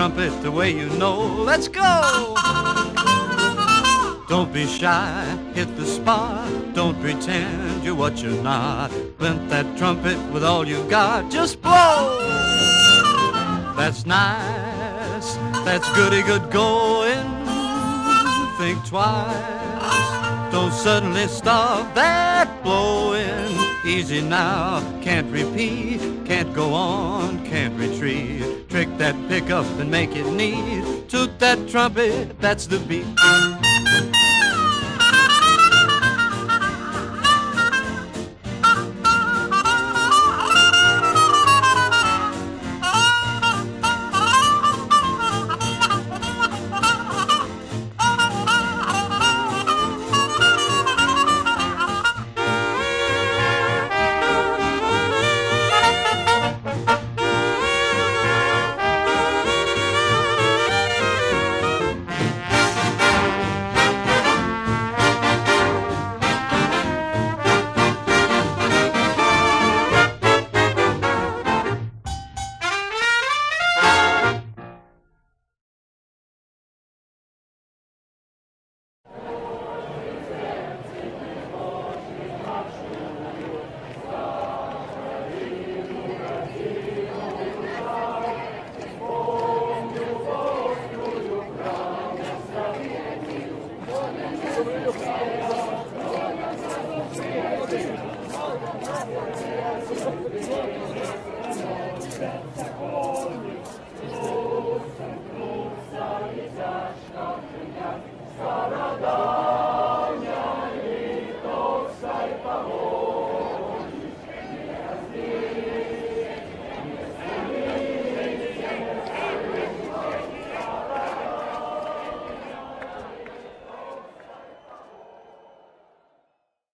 trumpet the way you know. Let's go! Don't be shy, hit the spot. Don't pretend you're what you're not. Blint that trumpet with all you got. Just blow! That's nice, that's goody good going. Think twice, don't suddenly stop that blowing. Easy now, can't repeat, can't go on, can't retreat. Trick that pickup and make it neat. Toot that trumpet, that's the beat.